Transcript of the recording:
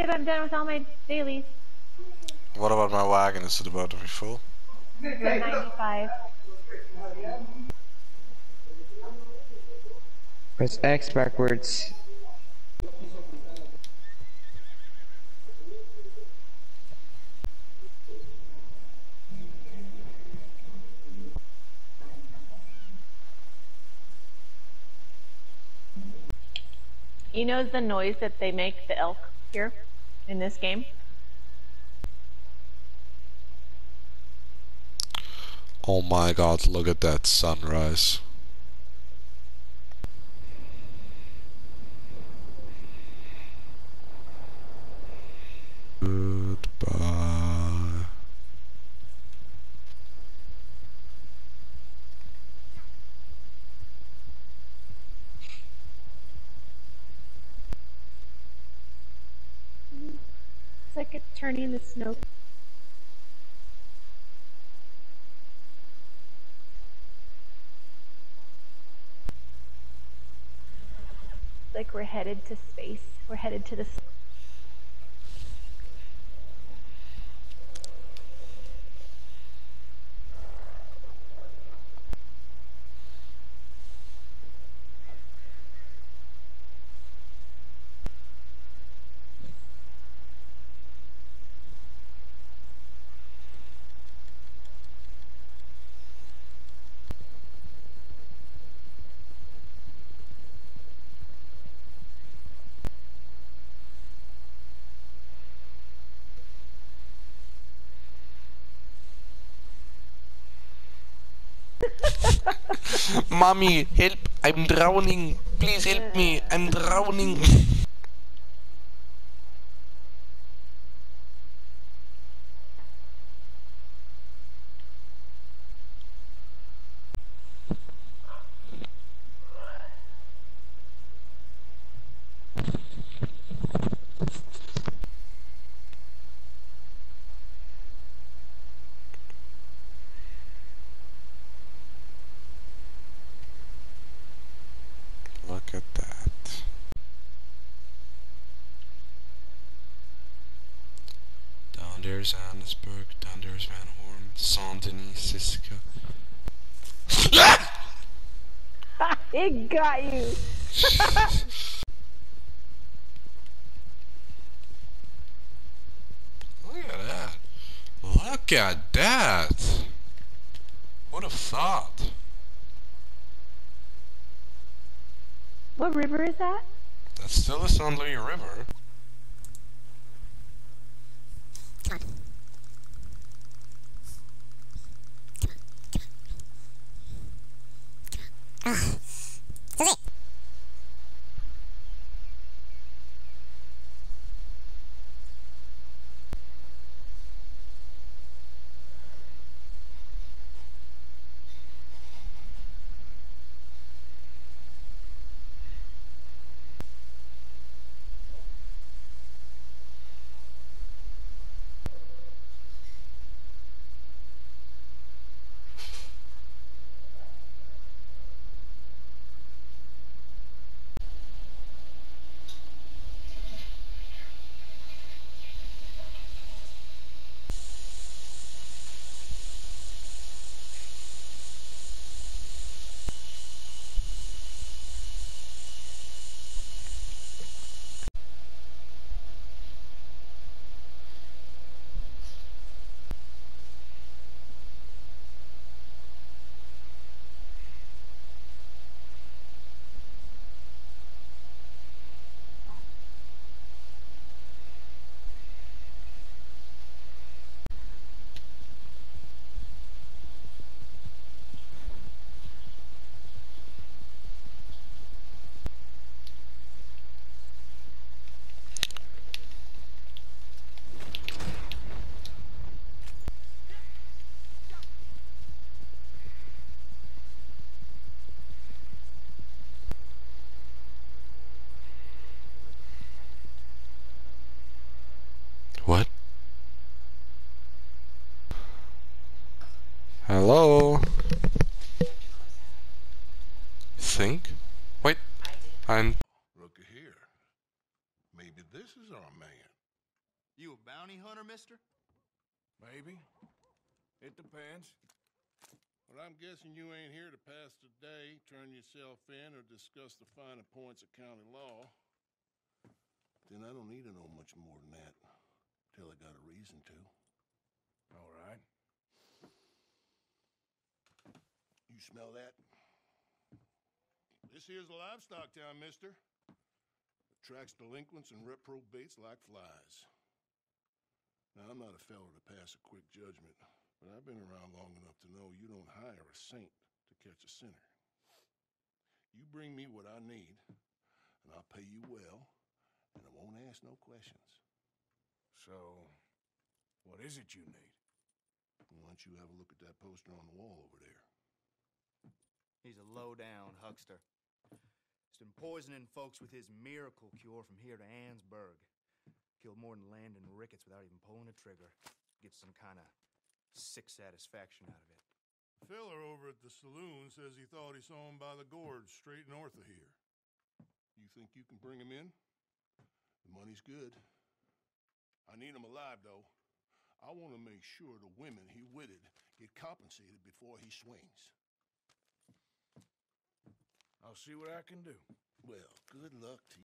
babe, I'm done with all my dailies. What about my wagon? Is it about to be full? We're at 95. Press X backwards. You know the noise that they make, the elk, here in this game? Oh my god, look at that sunrise. Goodbye. It's like it's turning the snow. Like we're headed to space. We're headed to the. Mommy, help! I'm drowning! Please help me! I'm drowning! Look at that. Down there's Annesburg, down there's Van Horn, Saint-Denis, Siska. It got you! Look at that. Look at that! What a thought. What river is that? That's still the Saint Louis River. What? Hello? Think? Wait, I'm... Looky here. Maybe this is our man. You a bounty hunter, mister? Maybe. It depends. Well, I'm guessing you ain't here to pass the day, turn yourself in, or discuss the finer points of county law. Then I don't need to know much more than that, till I got a reason to. All right. You smell that? This here's a livestock town, mister. Attracts delinquents and reprobates like flies. Now, I'm not a fellow to pass a quick judgment, but I've been around long enough to know you don't hire a saint to catch a sinner. You bring me what I need, and I'll pay you well, and I won't ask no questions. So, what is it you need? Why don't you have a look at that poster on the wall over there? He's a low-down huckster. He's been poisoning folks with his miracle cure from here to Annesburg. Killed more than Landon Ricketts without even pulling a trigger. Gets some kind of sick satisfaction out of it. The fella over at the saloon says he thought he saw him by the gorge straight north of here. You think you can bring him in? The money's good. I need him alive, though. I want to make sure the women he witted get compensated before he swings. I'll see what I can do. Well, good luck to you.